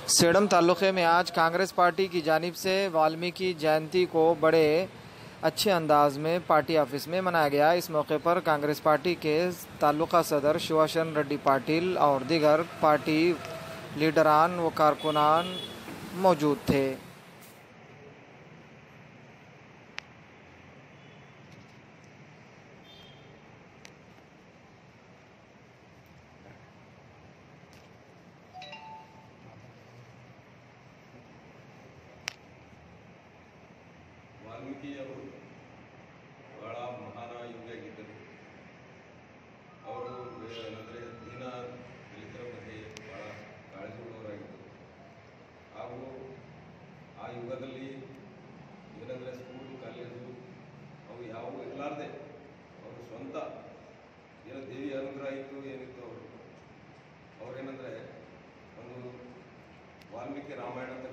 Sedum तालुक़े में आज Congress party की जानिब से वाल्मीकि जयंती को बड़े अच्छे अंदाज में पार्टी ऑफिस में मनाया गया। इस मौके पर कांग्रेस पार्टी के तालुका सदर शिवाशन रेड्डी पाटिल और दीगर पार्टी लीडरान व कारकुनान मौजूद थे। ವಾಲ್ಮೀಕಿ ಅವರು ಬಹಳ ಮಹಾನ ಯೋಗಿಯಾಗಿದ್ದರು. ಅವರು ಏನಂದರೆ ದೀನ ದಲಿತರ ಬಗ್ಗೆ ಬಹಳ ಕಾಳಜಿಯುಳ್ಳವರಾಗಿದ್ದರು. ಹಾಗೂ ಆ ಯುಗದಲ್ಲಿ ಏನಂದರೆ ಸ್ಕೂಲು ಕಾಲೇಜು ಅವು ಯಾವುವು ಇರಲಾರ್ದೆ ಅವರು ಸ್ವಂತ ಏನೋ ದೇವಿ ಅನುಗ್ರಹ ಇತ್ತು ಏನಿತ್ತು ಅವರೇನೆಂದರೆ ಒಂದು ವಾಲ್ಮೀಕಿ ರಾಮಾಯಣ ಅಂತ